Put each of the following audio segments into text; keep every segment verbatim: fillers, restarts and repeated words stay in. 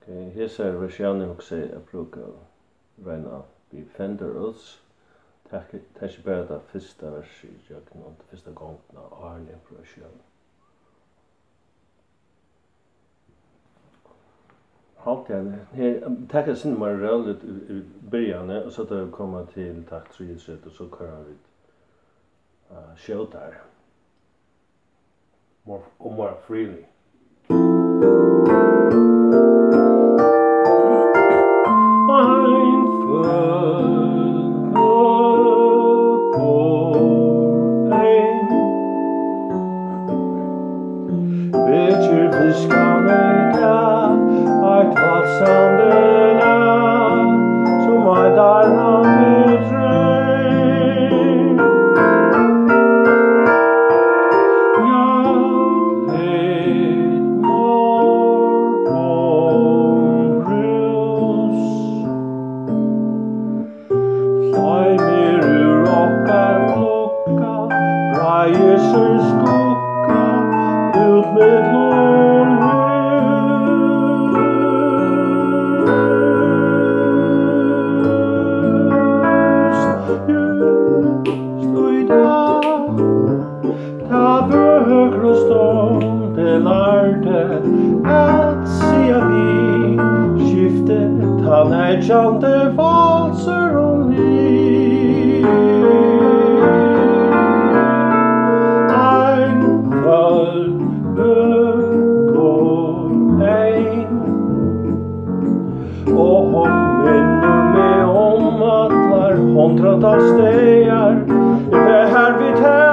Okay, hesar versionen också jag brukar räna vid fender uls. Tack tack bara det första versen jag kan inte första gången av en impression. Halt jag här tackar sin mer roligt i början och så att komma till takt tre och så kör vi uh show där. More or more freely. Chante valser om liv. Ein föll och ein. Och hon minner mig om att hundratals stegar är här vid här.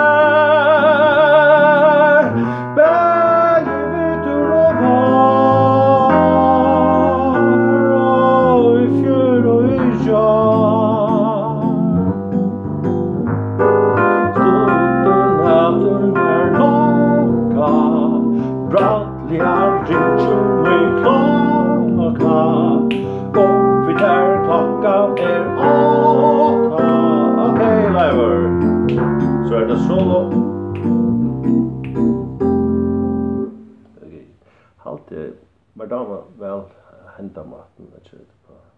Bäge vid ur och var. Och i fjör och i jar. Stunden natten är låga. Brattliga ringer mig klocka. Och vid där klockan är åtta. Okej, lever. Så är det solo. Okej. Halt det var då väl hända maten att köra på.